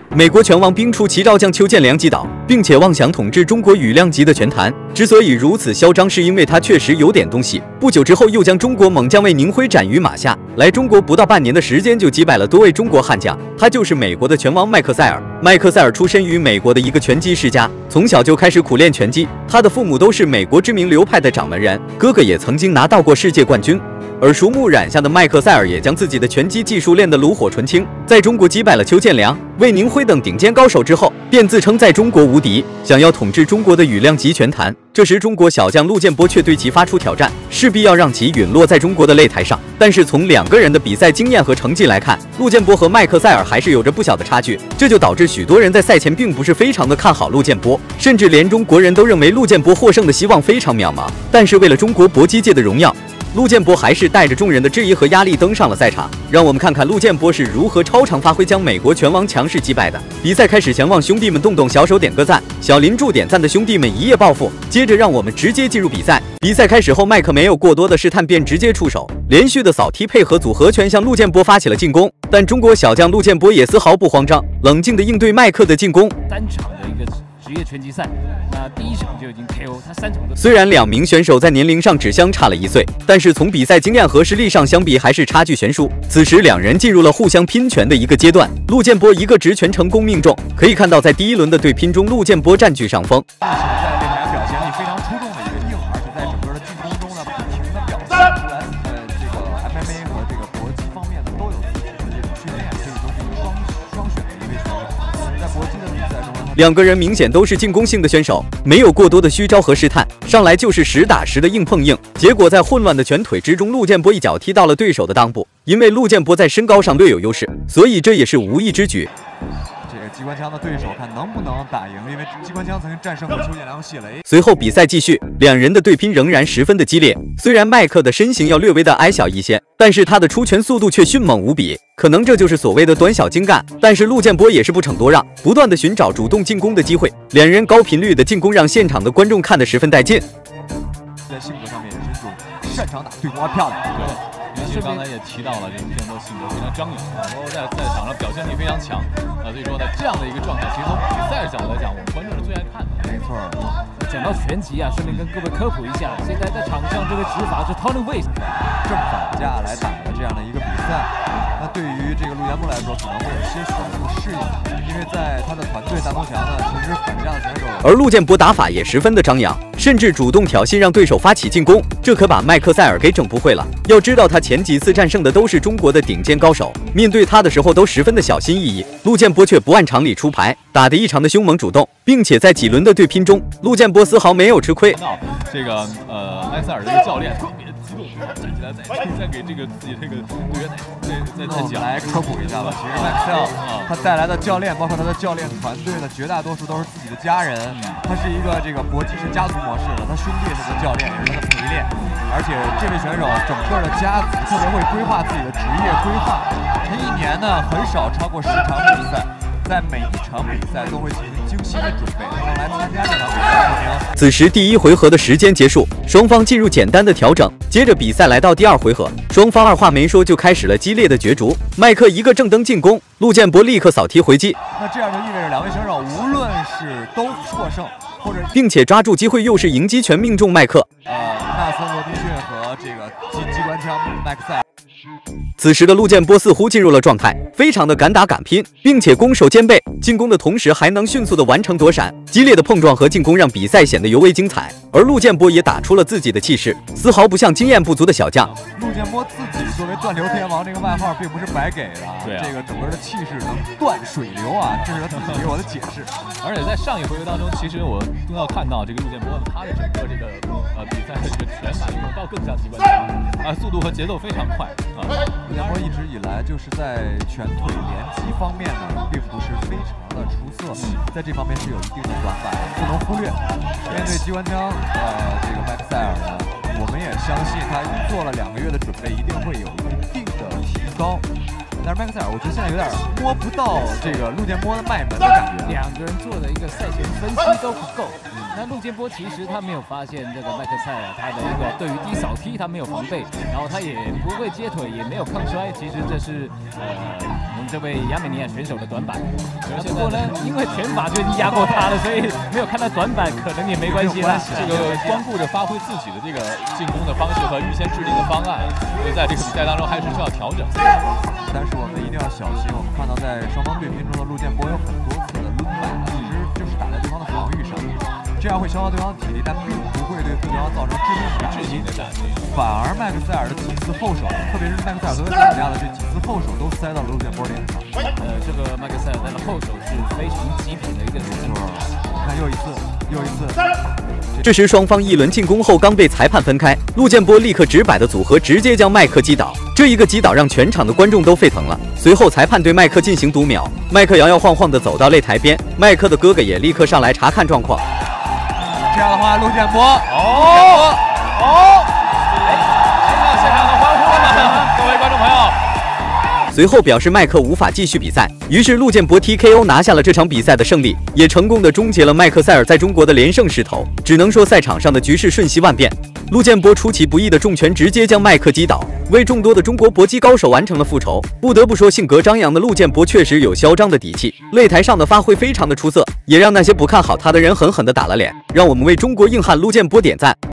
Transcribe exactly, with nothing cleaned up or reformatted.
美国拳王兵出奇招将邱建良击倒，并且妄想统治中国羽量级的拳坛。之所以如此嚣张，是因为他确实有点东西。不久之后，又将中国猛将魏宁辉斩于马下。来中国不到半年的时间，就击败了多位中国悍将。他就是美国的拳王麦克塞尔。麦克塞尔出身于美国的一个拳击世家，从小就开始苦练拳击。他的父母都是美国知名流派的掌门人，哥哥也曾经拿到过世界冠军。而熟目染下的麦克塞尔也将自己的拳击技术练得炉火纯青，在中国击败了邱建良、魏宁辉等顶尖高手之后，便自称在中国无敌，想要统治中国的羽量级拳坛。这时，中国小将陆建波却对其发出挑战，势必要让其陨落在中国的擂台上。但是从两个人的比赛经验和成绩来看，陆建波和麦克塞尔还是有着不小的差距，这就导致许多人在赛前并不是非常的看好陆建波，甚至连中国人都认为陆建波获胜的希望非常渺茫。但是为了中国搏击界的荣耀，陆建波还是带着众人的质疑和压力登上了赛场。让我们看看陆建波是如何超常发挥，将美国拳王强势击败的。比赛开始前，望兄弟们动动小手点个赞，小林柱点赞的兄弟们一夜暴富。接着让我们直接进入比赛。比赛开始后，麦克没有过多的试探，便直接出手，连续的扫踢配合组合拳向陆建波发起了进攻。但中国小将陆建波也丝毫不慌张，冷静地应对麦克的进攻。 单场的一个职业拳击赛，那第一场就已经 K O， 他三场都。 虽然两名选手在年龄上只相差了一岁，但是从比赛经验和实力上相比还是差距悬殊。此时两人进入了互相拼拳的一个阶段，陆建波一个直拳成功命中。可以看到，在第一轮的对拼中，陆建波占据上风。 在擂台表现力非常出众的一个硬，而且在整个的进攻中呢，不停的表现出来。呃，这个 M M A 和这个搏击方面呢，都有自己的这种训练，可以说是一个双双选的一位选手。在搏击的比赛中呢， 两个人明显都是进攻性的选手，没有过多的虚招和试探，上来就是实打实的硬碰硬。结果在混乱的拳腿之中，陆建波一脚踢到了对手的裆部。因为陆建波在身高上略有优势，所以这也是无意之举。 这个机关枪的对手看能不能打赢，因为机关枪曾经战胜过邱建良、谢雷。 随后比赛继续，两人的对拼仍然十分的激烈。虽然麦克的身形要略微的矮小一些，但是他的出拳速度却迅猛无比，可能这就是所谓的短小精干。但是陆建波也是不逞多让，不断的寻找主动进攻的机会。两人高频率的进攻让现场的观众看得十分带劲。 在性格上面也是一种擅长打对攻，漂亮。 对。其实刚才也提到了，这陆建波性格非常张扬，然后在赛场上表现力非常强，啊，所以说在这样的一个状态，其实从比赛角度来讲，我们观众是最爱看的。 没错。 讲到拳击啊，顺便跟各位科普一下，现在在场上这个执法是 Tony West 正反架来打的这样的一个比赛，那对于这个陆建波来说，可能会有些许的不适应，因为在他的团队大东翔呢，其实反架的选手， 而陆建波打法也十分的张扬，甚至主动挑衅让对手发起进攻，这可把麦克塞尔给整不会了。要知道他前几次战胜的都是中国的顶尖高手，面对他的时候都十分的小心翼翼，陆建波却不按常理出牌，打得异常的凶猛主动，并且在几轮的对拼中，陆建波丝毫没有吃亏。 这个呃麦克塞尔这个教练特别激动，站起来再再给这个自己这个队员再再再讲来科普一下吧。其实麦克塞尔他带来的教练，包括他的教练团队呢，绝大多数都是自己的家人。他是一个这个搏击是家族模式的，他兄弟是他的教练，也是他的陪练。而且这位选手整个的家族特别会规划自己的职业规划，他一年呢很少超过十场比赛。在每一场比赛都会进行精心的准备，能来参加这场比赛。 此时第一回合的时间结束，双方进入简单的调整，接着比赛来到第二回合，双方二话没说就开始了激烈的角逐。麦克一个正蹬进攻，陆建波立刻扫踢回击。 那这样就意味着两位选手无论是都获胜，或者并且抓住机会又是迎击拳命中麦克。 呃，纳森罗宾逊和这个机机关枪麦克塞尔。 此时的陆建波似乎进入了状态，非常的敢打敢拼，并且攻守兼备，进攻的同时还能迅速的完成躲闪。激烈的碰撞和进攻让比赛显得尤为精彩，而陆建波也打出了自己的气势，丝毫不像经验不足的小将。 陆建波自己作为断流天王这个外号并不是白给的， 对啊， 这个整个的气势能断水流啊，这是他自己给我的解释。 而且在上一回合当中，其实我更要看到这个陆建波他的整个这个呃比赛的这个拳法运用到更像机关枪啊，速度和节奏非常快啊。 陆建波一直以来就是在拳腿连击方面呢，并不是非常的出色，在这方面是有一定的短板，不能忽略。面对机关枪，呃，这个麦克塞尔呢，我们也相信他做了两个月的准备，一定会有一定的提高。 但是麦克塞尔，我觉得现在有点摸不到这个陆建波的脉门的感觉。 两个人做的一个赛前分析都不够。那陆建波其实他没有发现这个麦克塞尔他的一个对于低扫踢他没有防备，然后他也不会接腿，也没有抗摔。其实这是呃我们这位亚美尼亚选手的短板。不过呢，因为拳法就已经压过他了，所以没有看到短板可能也没关系啦。 这个光顾着发挥自己的这个进攻的方式和预先制定的方案，所以在这个比赛当中还是需要调整。 但是我们一定要小心，我们看到在双方对拼中的陆建波有很多次的抡摆，其实就是打在对方的防御上，这样会消耗对方的体力，但并不会对对方造成致命致命的打击。 反而麦克塞尔的几次后手，特别是麦克塞尔和萨尔亚的这几次后手都塞到了陆建波脸上。 呃，这个麦克塞尔他的后手是非常极品的一个动作。 看又一次，又一次。 这时双方一轮进攻后刚被裁判分开，陆建波立刻直摆的组合直接将麦克击倒，这一个击倒让全场的观众都沸腾了。随后裁判对麦克进行读秒，麦克摇摇晃晃的走到擂台边，麦克的哥哥也立刻上来查看状况。 这样的话，陆建波， 哦哦，听到现场的欢呼了吗？各位观众朋友。 随后表示麦克无法继续比赛，于是陆建波 T K O 拿下了这场比赛的胜利，也成功的终结了麦克塞尔在中国的连胜势头。只能说赛场上的局势瞬息万变，陆建波出其不意的重拳直接将麦克击倒，为众多的中国搏击高手完成了复仇。不得不说，性格张扬的陆建波确实有嚣张的底气，擂台上的发挥非常的出色，也让那些不看好他的人狠狠的打了脸。让我们为中国硬汉陆建波点赞。